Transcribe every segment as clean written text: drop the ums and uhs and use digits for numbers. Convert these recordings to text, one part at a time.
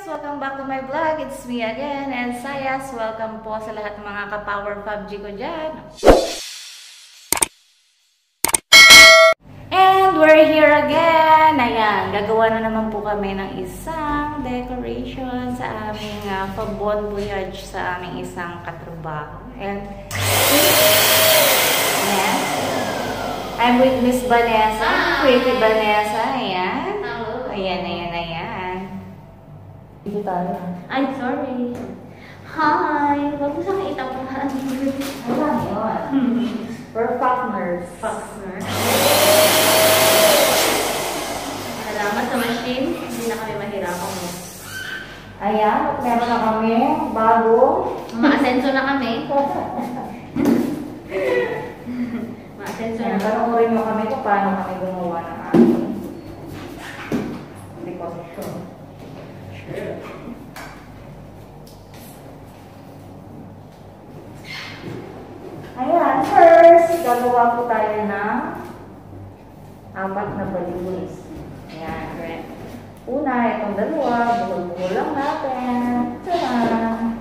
Welcome back to my vlog. It's me again, Ehds Sayas. Welcome po sa lahat ng mga ka-power PUBG ko dyan. And we're here again. Ayan, gagawa na naman po kami ng isang decoration sa aming Bon Voyage sa aming isang katrabaho. And ayan, I'm with Miss Vanessa. Pretty Vanessa. Ayan. Ayan. Dito tayo. Ay, sorry. Hi! Wag mo sa kaitapahan. Ayan, yun. We're partners. Salamat sa machine. Hindi na kami mahirapan mo. Ayan, meron na kami. Bago. Ma-asenso na kami. Ma-asenso na kami. Panoorin mo kami kung paano kami gumawa ng ating decoration. Ayan, first, gagawa po tayo ng 4 na balloons. Ayan, correct. Una, itong dalawa, buhol-buhol lang natin. Tada!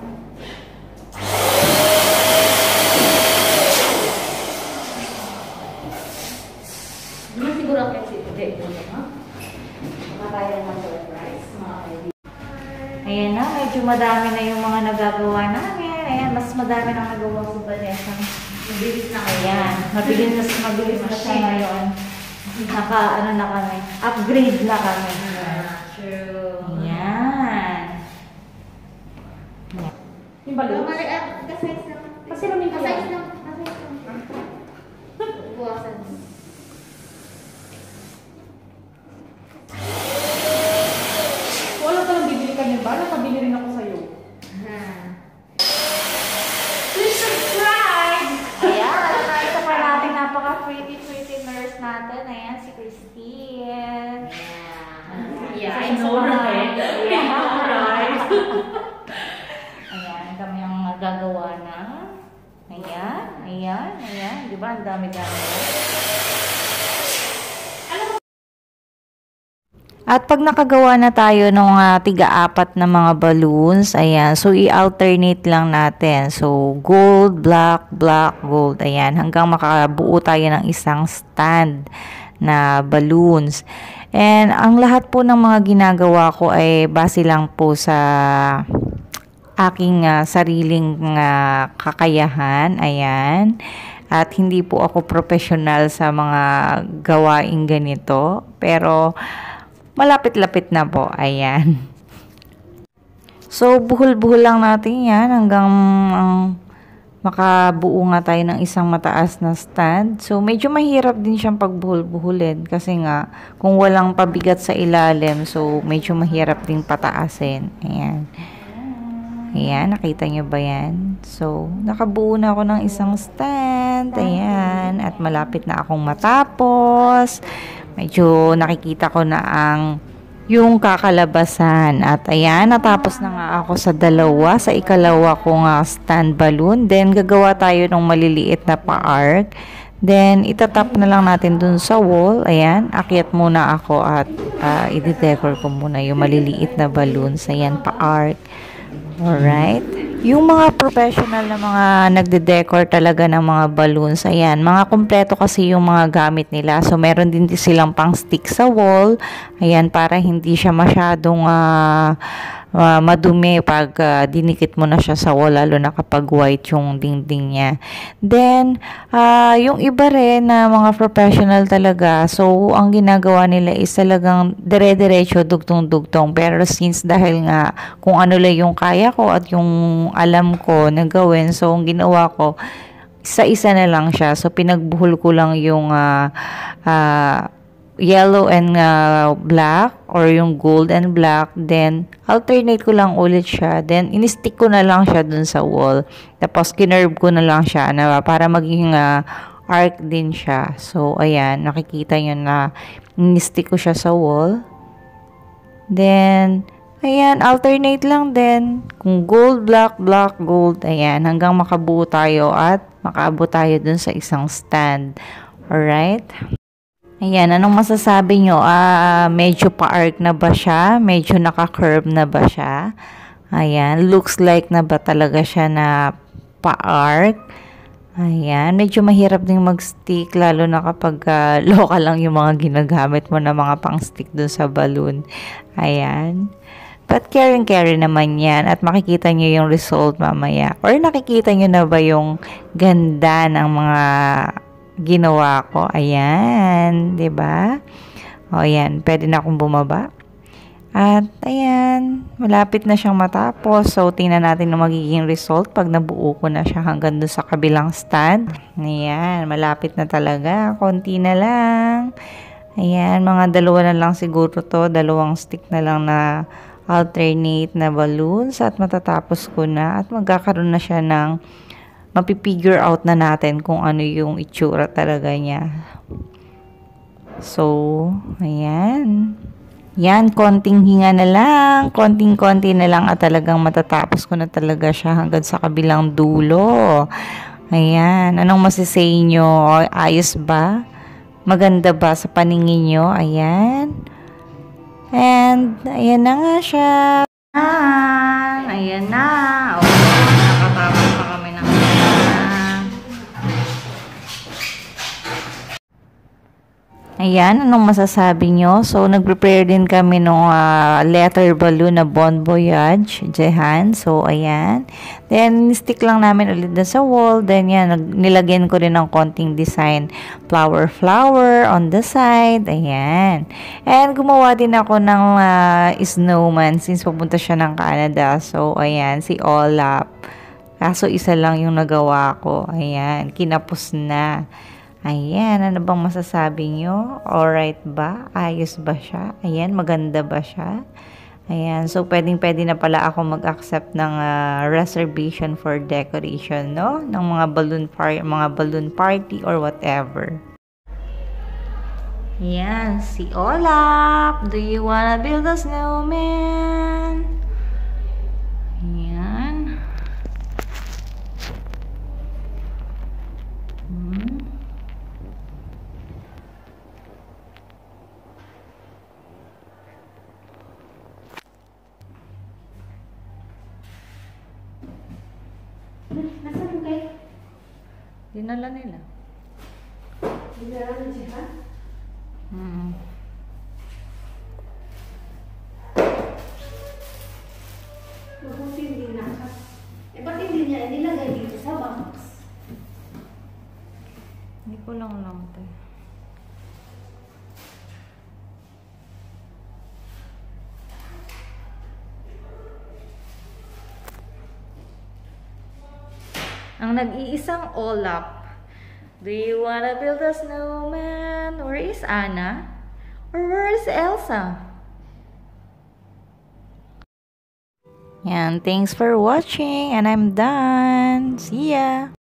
Hindi mo siguro kasi ito, ha? Makakaya ng surprise, mga kaibigan. Ayan na, medyo madami na yung mga nagagawa namin. Ayan, mas madami na nagawa ko ba Vanessa. Mabilis na kayo. Ayan, mabilis na siya ngayon. Ano na kami, upgrade na kami. True. Ayan. Yung balloons? Kasize lang. Kasi namin kaya. Kasize lang. Buwasan. Wala ka lang bibili ka niyo ba? Nakabili rin ako sa'yo. Please subscribe! Ayan, isa pa natin napaka-pretty nurse natin. Ayan, si Christine. Yeah, I know, right? Ayan, kami ang magagawa na. Ayan. Di ba? Ang dami-dami. At pag nakagawa na tayo ng tiga-4 na mga balloons, ayan, so i-alternate lang natin. So, gold, black, gold, ayan, hanggang makabuo tayo ng isang stand na balloons. And ang lahat po ng mga ginagawa ko ay base lang po sa aking sariling kakayahan, ayan. At hindi po ako professional sa mga gawaing ganito, pero malapit-lapit na po. Ayan. So, buhol-buhol lang natin yan hanggang makabuo nga tayo ng isang mataas na stand. So, medyo mahirap din siyang pagbuhol-buhulin kasi nga, kung walang pabigat sa ilalim, so, medyo mahirap din pataasin. Ayan. Ayan, nakita nyo ba yan? So, nakabuo na ako ng isang stand. Ayan. At malapit na akong matapos. Medyo nakikita ko na yung kakalabasan. At ayan, natapos na nga ako sa sa ikalawa kong stand balloon. Then, gagawa tayo ng maliliit na pa-arc. Then, itatap na lang natin dun sa wall. Ayan, akyat muna ako at i-decor ko muna yung maliliit na balloons. Ayan, pa-arc. Alright. Yung mga professional na mga nagde-decor talaga ng mga balloons, ayan, mga kumpleto kasi yung mga gamit nila. So, meron din silang pang stick sa wall. Ayan, para hindi siya masyadong madumi pag dinikit mo na siya sa wall, lalo na kapag white yung dingding niya. Then, yung iba rin na mga professional talaga, so, ang ginagawa nila is talagang dire-diretso, dugtong-dugtong. Pero since dahil nga, kung ano lang yung kaya ko at yung alam ko na gawin, so, ang ginawa ko, isa-isa na lang siya. So, pinagbuhol ko lang yung yellow and black or yung gold and black, then alternate ko lang ulit siya, then in-stick ko na lang siya dun sa wall, tapos kinerve ko na lang siya na para maging arc din siya. So ayan, nakikita nyo na in-stick ko siya sa wall, then ayan, alternate lang din kung gold, black, gold, ayan, hanggang makabuo tayo at makaabot tayo dun sa isang stand. Alright? Ayan, anong masasabi nyo? Medyo pa-arc na ba siya? Medyo naka-curve na ba siya? Ayan, looks like na ba talaga siya na pa-arc? Ayan, medyo mahirap ding mag-stick lalo na kapag local lang yung mga ginagamit mo na mga pang-stick dun sa balloon. Ayan. But carry naman yan at makikita nyo yung result mamaya. Or nakikita nyo na ba yung ganda ng mga ginawa ko? Ayan, 'di ba? O ayan, pwede na akong bumaba. At ayan, malapit na siyang matapos. So, tingnan natin ang magiging result pag nabuo ko na siya hanggang doon sa kabilang stand. Ayan, malapit na talaga. Konti na lang. Ayan, mga dalawa na lang siguro to. Dalawang stick na lang na alternate na balloons. At matatapos ko na. At magkakaroon na siya ng mapipigure out na natin kung ano yung itsura talaga niya. So, ayan. Yan, konting hinga na lang, konting-konti na lang at talagang matatapos ko na talaga siya hanggang sa kabilang dulo. Ayan, anong masisay nyo? Ayos ba? Maganda ba sa paningin nyo? Ayan. And, ayan na nga siya. Ayan na. Nakatapos pa kami ng Ayan, anong masasabi nyo? So, nag-prepare din kami ng letter balloon na Bon Voyage, Jehan. So, ayan. Then, stick lang namin ulit na sa wall. Then, yan, nilagyan ko rin ng konting design. Flower on the side. Ayan. And, gumawa din ako ng snowman since pupunta siya ng Canada. So, ayan, si Olap. Kaso, isa lang yung nagawa ko. Ayan, kinapos na. Ayan, ano bang masasabi nyo? Alright ba? Ayos ba siya? Ayan, maganda ba siya? Ayan, so pwedeng-pwede na pala ako mag-accept ng reservation for decoration, no? Ng mga balloon party or whatever. Ayan, si Olap. Do you wanna build a snowman? Ayan. Nasaan yung cake? Dinala nila. Dinala na siya, ha? Mabuti hindi naka. Ba't hindi niya nilagay dito sa box? Hindi ko lang tayo. Ang nag-iisang Olap. Do you wanna build a snowman? Where is Anna? Or where is Elsa? Yan, thanks for watching and I'm done. See ya!